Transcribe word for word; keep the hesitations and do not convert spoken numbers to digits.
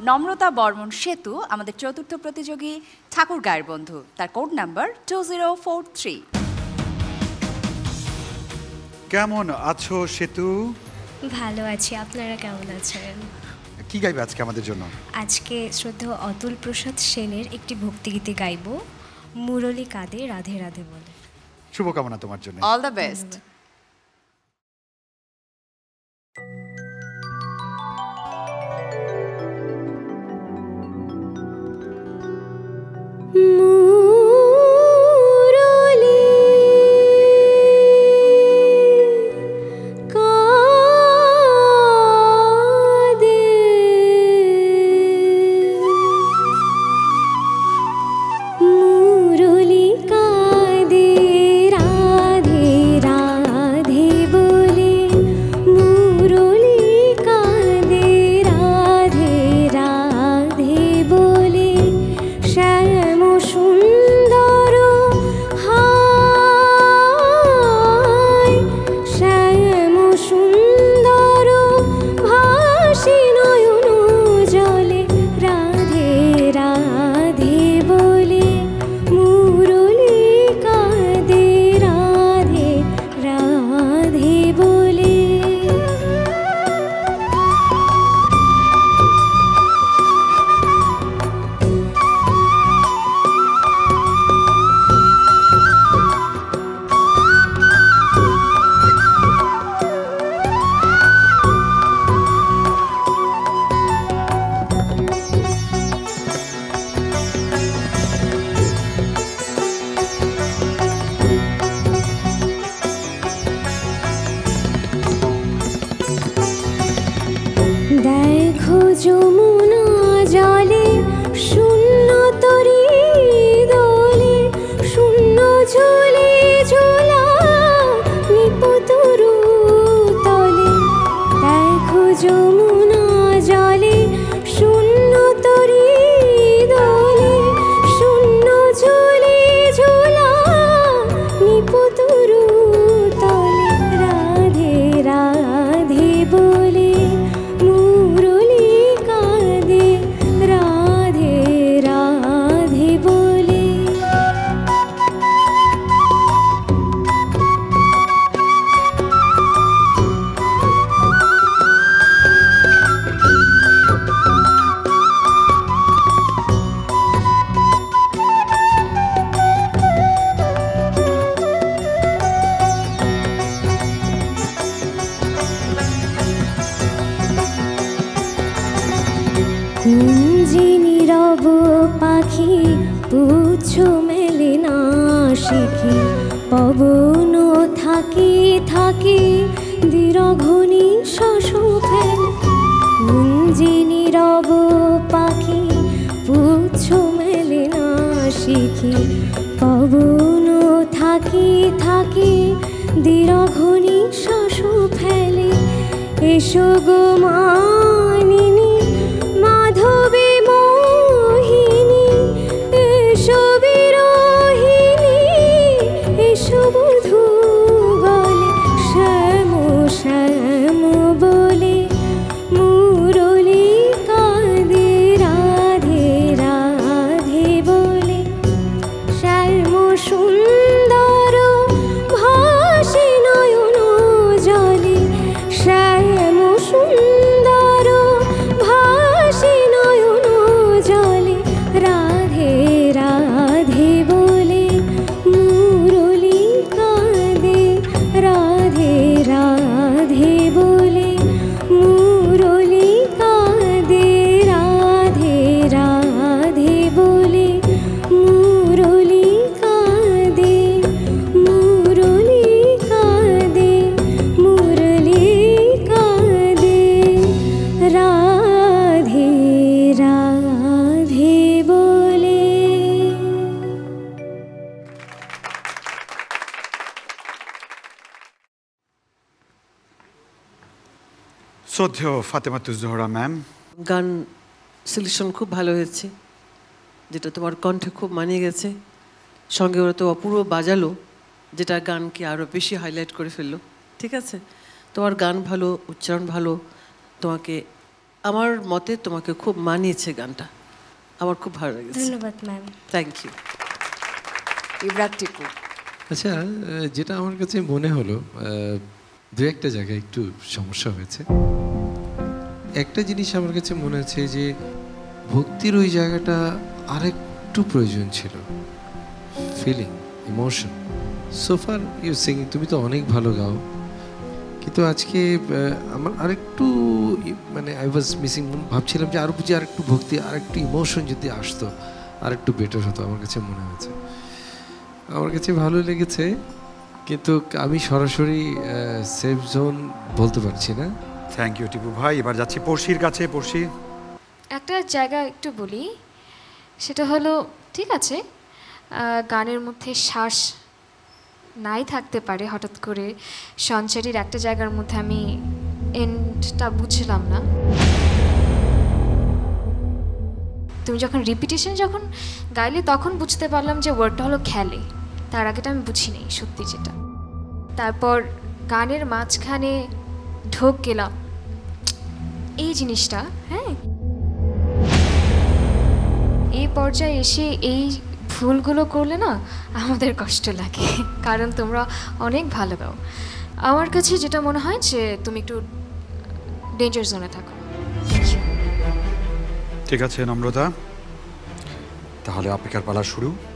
নম্রতা বর্মন সেতু আমাদের চতুর্থ প্রতিযোগী ঠাকুর গায়ের বন্ধু, তার code number two zero four three. কেমন আছো সেতু? ভালো আছি, আপনারা কেমন আছেন? কি গাইবে আজকে আমাদের জন্য? আজকে শ্রদ্ধেয় অতুল প্রসাদ সেনের একটি ভক্তিগীতি গাইব, মুরলী কাঁদে রাধে রাধে বলে। শুভকামনা তোমার জন্য। All the best. পবন থাকি থাকি দীরঘনি শশফেল কুঞ্জি নীরব পাখি পুচ্ছ মেলে না শিখি পবন থাকি থাকি দীরঘনি শশফেলে এসো গো মানিনী মাধবী মোহিনী এসো বিরোহিনী এসো বধূ গলে শ্যাম শ্যাম বলে মুরলী কাঁদে রাধে রাধে বলে শ্যাম সুন্দর ভাসে নয়ন জলে শ্যাম সুন্দর ভাসে নয়ন জলে রাধে রাধে বলে মুরলী কাঁদে রাধে রাধে বলে মুরলী কাঁদে রাধে রাধে বলে মুরলী কাঁদে মুরলী কাঁদে মুরলী কাঁদে রাধে রাধে বলে। শ্রদ্ধেয় ফাতেমাতুজ জোহরা ম্যাম, গান সিলেকশন খুব ভালো হয়েছে, যেটা তোমার কণ্ঠে খুব মানিয়ে গেছে। সঙ্গে ওরা তো অপূর্ব বাজালো, যেটা গানকে আরও বেশি হাইলাইট করে ফেললো। ঠিক আছে, তোমার গান ভালো, উচ্চারণ ভালো, তোমাকে আমার মতে তোমাকে খুব মানিয়েছে গানটা, আমার খুব ভালো লেগেছে। ধন্যবাদ ma'am. Thank you. Ibrat Tipu. আচ্ছা, আহ, যেটা আমার কাছে মনে হলো, আহ, দু একটা জায়গায় একটু সমস্যা হয়েছে। একটা জিনিস আমার কাছে মনে হচ্ছে যে ভক্তির ওই জায়গাটা আরেকটু প্রয়োজন ছিল, feeling, emotion. So far you singing, তুমি তো অনেক ভালো গাও, কিন্তু আজকে আহ, আমার আরেকটু ই- মানে আই ওয়াজ মিসিং। ভাবছিলাম যে আরও বুঝি আরেকটু ভক্তি, আরেকটু ইমোশন যদি আসতো আরেকটু বেটার হতো, আমার কাছে মনে হয়েছে। আমার কাছে ভালো লেগেছে, কিন্তু আমি সরাসরি সেফ জোন বলতে পারছি না। থ্যাংক ইউ টিপু ভাই। এবার যাচ্ছি পড়শির কাছে। পড়শি, একটা জায়গা একটু বলি, সেটা হলো ঠিক আছে আহ, গানের মধ্যে শ্বাস নাই থাকতে পারে, হঠাৎ করে সঞ্চারীর একটা জায়গার মধ্যে আমি এন্ডটা বুঝলাম না। তুমি যখন রিপিটেশন যখন গাইলে তখন বুঝতে পারলাম যে ওয়ার্ডটা হলো খেলে, তার আগেটা আমি বুঝিনি সত্যি যেটা। তারপর গানের মাঝখানে ঢোক গেলাম, এই জিনিসটা, হ্যাঁ এই পর্যায়ে এসে এই ভুলগুলো করলে না আমাদের কষ্ট লাগে, কারণ তোমরা অনেক ভালো গাও। আমার কাছে যেটা মনে হয় যে তুমি একটু ডেঞ্জার জোনে থাকো। ঠিক আছে নম্রতা, তাহলে অপেক্ষার পালা শুরু।